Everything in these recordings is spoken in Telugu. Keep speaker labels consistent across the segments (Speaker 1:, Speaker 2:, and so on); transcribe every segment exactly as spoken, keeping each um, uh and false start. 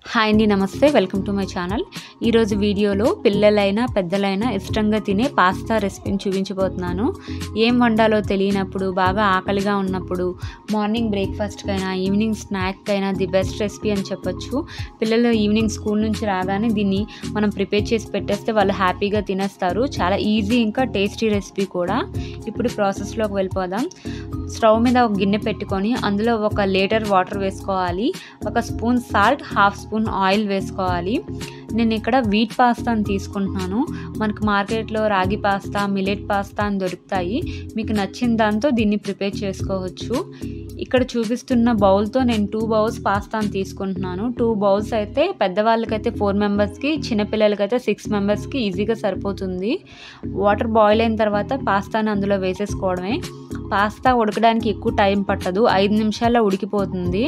Speaker 1: హాయ్ అండి, నమస్తే. Welcome to my channel. ఈరోజు వీడియోలో పిల్లలైనా పెద్దలైనా ఇష్టంగా తినే పాస్తా రెసిపీని చూపించబోతున్నాను. ఏం వండాలో తెలియనప్పుడు, బాగా ఆకలిగా ఉన్నప్పుడు, మార్నింగ్ బ్రేక్ఫాస్ట్కైనా ఈవినింగ్ స్నాక్కైనా ది బెస్ట్ రెసిపీ అని చెప్పొచ్చు. పిల్లలు ఈవినింగ్ స్కూల్ నుంచి రాగానే దీన్ని మనం ప్రిపేర్ చేసి పెట్టేస్తే వాళ్ళు హ్యాపీగా తినేస్తారు. చాలా ఈజీ, ఇంకా టేస్టీ రెసిపీ కూడా. ఇప్పుడు ప్రాసెస్లోకి వెళ్ళిపోదాం. స్టవ్ మీద ఒక గిన్నె పెట్టుకొని అందులో ఒక లీటర్ వాటర్ వేసుకోవాలి. ఒక spoon salt, half spoon oil వేసుకోవాలి. నేను ఇక్కడ వీట్ పాస్తాని తీసుకుంటున్నాను. మనకు మార్కెట్లో రాగి పాస్తా, మిలెట్ పాస్తా అని దొరుకుతాయి. మీకు నచ్చిన దాంతో దీన్ని ప్రిపేర్ చేసుకోవచ్చు. ఇక్కడ చూపిస్తున్న బౌల్తో నేను టూ బౌల్స్ పాస్తాని తీసుకుంటున్నాను. టూ బౌల్స్ అయితే పెద్దవాళ్ళకైతే ఫోర్ మెంబర్స్కి, చిన్నపిల్లలకైతే సిక్స్ మెంబర్స్కి ఈజీగా సరిపోతుంది. వాటర్ బాయిల్ అయిన తర్వాత పాస్తాని అందులో వేసేసుకోవడమే. పాస్తా ఉడకడానికి ఎక్కువ టైం పట్టదు, ఐదు నిమిషాల్లో ఉడికిపోతుంది.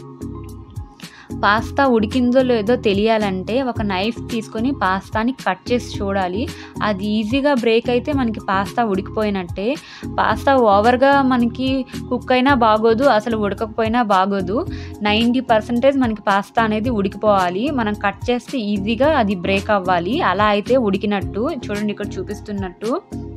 Speaker 1: పాస్తా ఉడికిందో లేదో తెలియాలంటే ఒక నైఫ్ తీసుకొని పాస్తాని కట్ చేసి చూడాలి. అది ఈజీగా బ్రేక్ అయితే మనకి పాస్తా ఉడికిపోయినట్టే. పాస్తా ఓవర్గా మనకి కుక్ అయినా బాగోదు, అసలు ఉడకకపోయినా బాగోదు. నైంటీ పర్సెంటేజ్ మనకి పాస్తా అనేది ఉడికిపోవాలి. మనం కట్ చేస్తే ఈజీగా అది బ్రేక్ అవ్వాలి. అలా అయితే ఉడికినట్టు. చూడండి, ఇక్కడ చూపిస్తున్నట్టు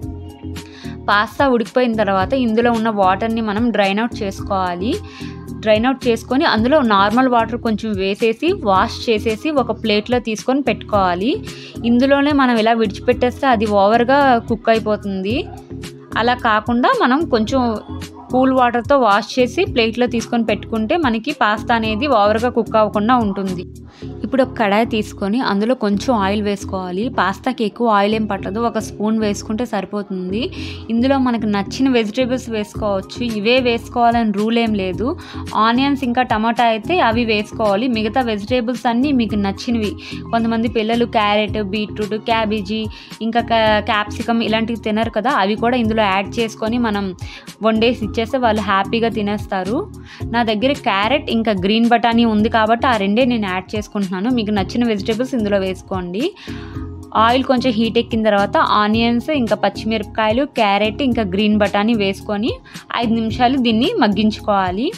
Speaker 1: పాస్తా ఉడికిపోయిన తర్వాత ఇందులో ఉన్న వాటర్ని మనం డ్రైన్ అవుట్ చేసుకోవాలి. డ్రైన్ అవుట్ చేసుకొని అందులో నార్మల్ వాటర్ కొంచెం వేసేసి వాష్ చేసేసి ఒక ప్లేట్లో తీసుకొని పెట్టుకోవాలి. ఇందులోనే మనం ఇలా విడిచిపెట్టేస్తే అది ఓవర్గా కుక్ అయిపోతుంది. అలా కాకుండా మనం కొంచెం కూల్ వాటర్తో వాష్ చేసి ప్లేట్లో తీసుకొని పెట్టుకుంటే మనకి పాస్తా అనేది ఓవర్గా కుక్ అవ్వకుండా ఉంటుంది. ఇప్పుడు ఒక కడాయి తీసుకొని అందులో కొంచెం ఆయిల్ వేసుకోవాలి. పాస్తాకి ఎక్కువ ఆయిల్ ఏం పట్టదు, ఒక స్పూన్ వేసుకుంటే సరిపోతుంది. ఇందులో మనకు నచ్చిన వెజిటేబుల్స్ వేసుకోవచ్చు. ఇవే వేసుకోవాలని రూల్ ఏం లేదు. ఆనియన్స్ ఇంకా టమాటా అయితే అవి వేసుకోవాలి. మిగతా వెజిటేబుల్స్ అన్నీ మీకు నచ్చినవి. కొంతమంది పిల్లలు క్యారెట్, బీట్రూట్, క్యాబేజీ, ఇంకా క్యాప్సికమ్ ఇలాంటివి తినరు కదా, అవి కూడా ఇందులో యాడ్ చేసుకొని మనం వండేసి ఇచ్చేస్తే వాళ్ళు హ్యాపీగా తినేస్తారు. నా దగ్గర క్యారెట్ ఇంకా గ్రీన్ బటానీ ఉంది కాబట్టి ఆ రెండే నేను యాడ్ చేసుకుంటున్నాను. మీకు నచ్చిన వెజిటేబుల్స్ ఇందులో వేసుకోండి. ఆయిల్ కొంచెం హీట్ ఎక్కిన తర్వాత ఆనియన్స్, ఇంకా పచ్చిమిరపకాయలు, క్యారెట్, ఇంకా గ్రీన్ బటానీ వేసుకొని ఐదు నిమిషాలు దీన్ని మగ్గించుకోవాలి.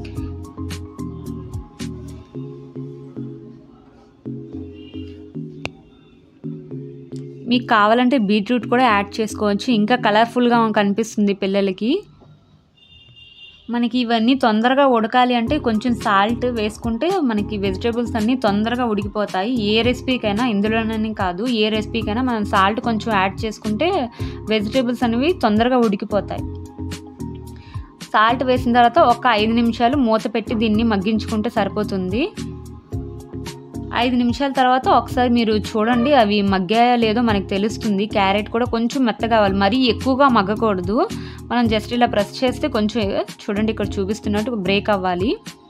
Speaker 1: మీకు కావాలంటే బీట్రూట్ కూడా యాడ్ చేసుకోవచ్చు, ఇంకా కలర్ఫుల్గా కనిపిస్తుంది పిల్లలకి. మనకి ఇవన్నీ తొందరగా ఉడకాలి అంటే కొంచెం సాల్ట్ వేసుకుంటే మనకి వెజిటేబుల్స్ అన్నీ తొందరగా ఉడికిపోతాయి. ఏ రెసిపీకైనా, ఇందులోనే కాదు, ఏ రెసిపీకైనా మనం సాల్ట్ కొంచెం యాడ్ చేసుకుంటే వెజిటేబుల్స్ అనేవి తొందరగా ఉడికిపోతాయి. సాల్ట్ వేసిన తర్వాత ఒక ఐదు నిమిషాలు మూత పెట్టి దీన్ని మగ్గించుకుంటే సరిపోతుంది. ఐదు నిమిషాల తర్వాత ఒకసారి మీరు చూడండి, అవి మగ్గాయో లేదో మనకు తెలుస్తుంది. క్యారెట్ కూడా కొంచెం మెత్తగా కావాలి, మరీ ఎక్కువగా మగ్గకూడదు. మనం జస్ట్ ఇలా ప్రెస్ చేస్తే కొంచెం చూడండి, ఇక్కడ చూపిస్తున్నట్టు బ్రేక్ అవ్వాలి.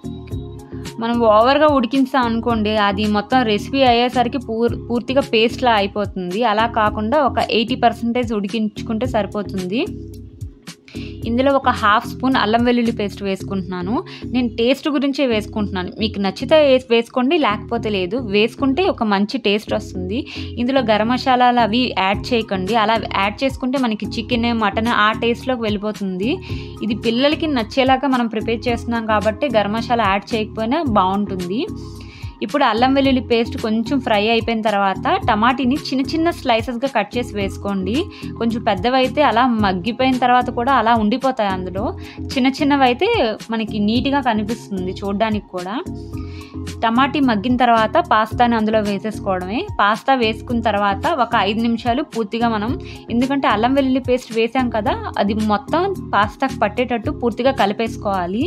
Speaker 1: మనం ఓవర్గా ఉడికించాం అనుకోండి, అది మొత్తం రెసిపీ అయ్యేసరికి పూర్ పూర్తిగా పేస్ట్లా అయిపోతుంది. అలా కాకుండా ఒక ఎయిటీ పర్సెంటేజ్ ఉడికించుకుంటే సరిపోతుంది. ఇందులో ఒక హాఫ్ స్పూన్ అల్లం వెల్లుల్లి పేస్ట్ వేసుకుంటున్నాను. నేను టేస్ట్ గురించే వేసుకుంటున్నాను. మీకు నచ్చితే వేసుకోండి, లేకపోతే లేదు. వేసుకుంటే ఒక మంచి టేస్ట్ వస్తుంది. ఇందులో గరం మసాలాలు అవి యాడ్ చేయకండి. అలా యాడ్ చేసుకుంటే మనకి చికెన్, మటన్ ఆ టేస్ట్లోకి వెళ్ళిపోతుంది. ఇది పిల్లలకి నచ్చేలాగా మనం ప్రిపేర్ చేస్తున్నాం కాబట్టి గరం మసాలా యాడ్ చేయకపోయినా బాగుంటుంది. ఇప్పుడు అల్లం వెల్లుల్లి పేస్ట్ కొంచెం ఫ్రై అయిపోయిన తర్వాత టమాటీని చిన్న చిన్న స్లైసెస్గా కట్ చేసి వేసుకోండి. కొంచెం పెద్దవైతే అలా మగ్గిపోయిన తర్వాత కూడా అలా ఉండిపోతాయి. అందులో చిన్న చిన్నవి అయితే మనకి నీట్గా కనిపిస్తుంది చూడడానికి కూడా. టమాటీ మగ్గిన తర్వాత పాస్తాని అందులో వేసేసుకోవడమే. పాస్తా వేసుకున్న తర్వాత ఒక ఐదు నిమిషాలు పూర్తిగా మనం, ఎందుకంటే అల్లం వెల్లుల్లి పేస్ట్ వేసాం కదా, అది మొత్తం పాస్తాకు పట్టేటట్టు పూర్తిగా కలిపేసుకోవాలి.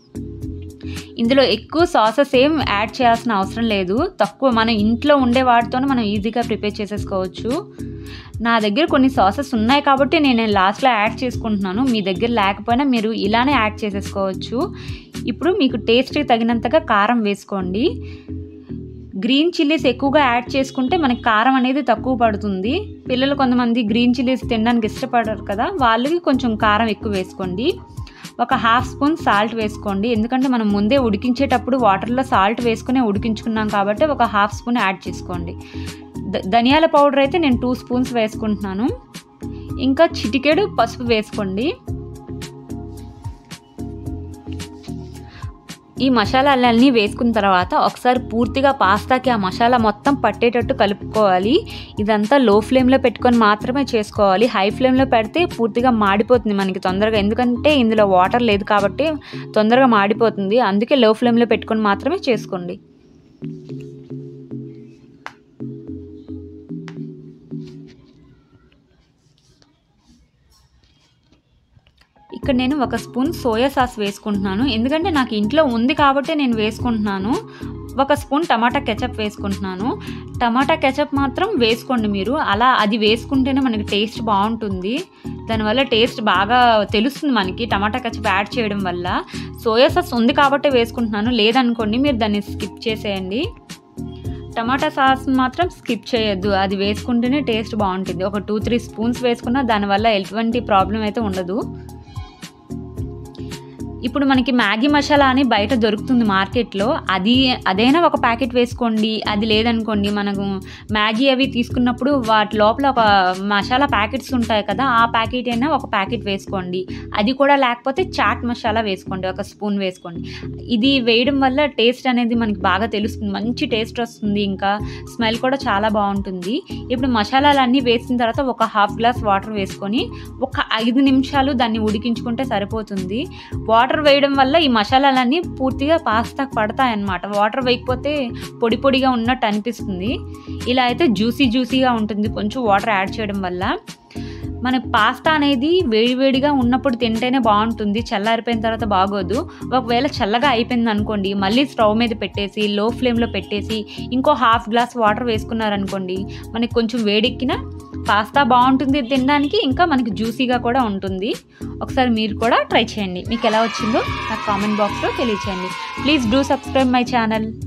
Speaker 1: ఇందులో ఎక్కువ సాసెస్ ఏం యాడ్ చేయాల్సిన అవసరం లేదు. తక్కువ మనం ఇంట్లో ఉండే వాటితోనే మనం ఈజీగా ప్రిపేర్ చేసేసుకోవచ్చు. నా దగ్గర కొన్ని సాసెస్ ఉన్నాయి కాబట్టి నేను లాస్ట్లో యాడ్ చేసుకుంటున్నాను. మీ దగ్గర లేకపోయినా మీరు ఇలానే యాడ్ చేసేసుకోవచ్చు. ఇప్పుడు మీకు టేస్ట్కి తగినంతగా కారం వేసుకోండి. గ్రీన్ చిల్లీస్ ఎక్కువగా యాడ్ చేసుకుంటే మనకి కారం అనేది తక్కువ పడుతుంది. పిల్లలు కొంతమంది గ్రీన్ చిల్లీస్ తినడానికి ఇష్టపడరు కదా, వాళ్ళకి కొంచెం కారం ఎక్కువ వేసుకోండి. ఒక హాఫ్ స్పూన్ సాల్ట్ వేసుకోండి, ఎందుకంటే మనం ముందే ఉడికించేటప్పుడు వాటర్లో సాల్ట్ వేసుకుని ఉడికించుకున్నాం కాబట్టి ఒక హాఫ్ స్పూన్ యాడ్ చేసుకోండి. ధనియాల పౌడర్ అయితే నేను టూ స్పూన్స్ వేసుకుంటున్నాను. ఇంకా చిటికెడు పసుపు వేసుకోండి. ఈ మసాలాలన్నీ వేసుకున్న తర్వాత ఒకసారి పూర్తిగా పాస్తాకి ఆ మసాలా మొత్తం పట్టేటట్టు కలుపుకోవాలి. ఇదంతా లో ఫ్లేమ్లో పెట్టుకొని మాత్రమే చేసుకోవాలి. హై ఫ్లేమ్లో పెడితే పూర్తిగా మాడిపోతుంది మనకి తొందరగా, ఎందుకంటే ఇందులో వాటర్ లేదు కాబట్టి తొందరగా మాడిపోతుంది. అందుకే లో ఫ్లేమ్లో పెట్టుకొని మాత్రమే చేసుకోండి. ఇక్కడ నేను ఒక స్పూన్ సోయా సాస్ వేసుకుంటున్నాను, ఎందుకంటే నాకు ఇంట్లో ఉంది కాబట్టి నేను వేసుకుంటున్నాను. ఒక స్పూన్ టమాటా కెచప్ వేసుకుంటున్నాను. టమాటా కెచప్ మాత్రం వేసుకోండి మీరు, అలా అది వేసుకుంటేనే మనకి టేస్ట్ బాగుంటుంది. దానివల్ల టేస్ట్ బాగా తెలుస్తుంది మనకి టమాటా కెచప్ యాడ్ చేయడం వల్ల. సోయా సాస్ ఉంది కాబట్టి వేసుకుంటున్నాను, లేదనుకోండి మీరు దాన్ని స్కిప్ చేసేయండి. టమాటా సాస్ మాత్రం స్కిప్ చేయొద్దు, అది వేసుకుంటేనే టేస్ట్ బాగుంటుంది. ఒక టూ త్రీ స్పూన్స్ వేసుకున్నా దానివల్ల ఎటువంటి ప్రాబ్లం అయితే ఉండదు. ఇప్పుడు మనకి మ్యాగీ మసాలా అని బయట దొరుకుతుంది మార్కెట్లో, అది అదైనా ఒక ప్యాకెట్ వేసుకోండి. అది లేదనుకోండి మనకు మ్యాగీ అవి తీసుకున్నప్పుడు వాటి లోపల ఒక మసాలా ప్యాకెట్స్ ఉంటాయి కదా, ఆ ప్యాకెట్ అయినా ఒక ప్యాకెట్ వేసుకోండి. అది కూడా లేకపోతే చాట్ మసాలా వేసుకోండి, ఒక స్పూన్ వేసుకోండి. ఇది వేయడం వల్ల టేస్ట్ అనేది మనకి బాగా తెలుస్తుంది, మంచి టేస్ట్ వస్తుంది, ఇంకా స్మెల్ కూడా చాలా బాగుంటుంది. ఇప్పుడు మసాలాలన్నీ వేసిన తర్వాత ఒక హాఫ్ గ్లాస్ వాటర్ వేసుకొని ఒక ఐదు నిమిషాలు దాన్ని ఉడికించుకుంటే సరిపోతుంది. వాటర్ వేయడం వల్ల ఈ మసాలాలన్నీ పూర్తిగా పాస్తాకు పడతాయన్నమాట. వాటర్ వేయకపోతే పొడి పొడిగా ఉన్నట్టు అనిపిస్తుంది, ఇలా అయితే జ్యూసీ జ్యూసీగా ఉంటుంది కొంచెం వాటర్ యాడ్ చేయడం వల్ల. మన పాస్తా అనేది వేడివేడిగా ఉన్నప్పుడు తింటేనే బాగుంటుంది, చల్లారిపోయిన తర్వాత బాగోదు. ఒకవేళ చల్లగా అయిపోయింది అనుకోండి, మళ్ళీ స్టవ్ మీద పెట్టేసి లో ఫ్లేమ్లో పెట్టేసి ఇంకో హాఫ్ గ్లాస్ వాటర్ వేసుకున్నారనుకోండి, మనకి కొంచెం వేడెక్కిన పాస్తా బాగుంటుంది తినడానికి, ఇంకా మనకి జ్యూసీగా కూడా ఉంటుంది. ఒకసారి మీరు కూడా ట్రై చేయండి, మీకు ఎలా వచ్చిందో నాకు కామెంట్ బాక్స్లో తెలియచేయండి. Please do subscribe my channel.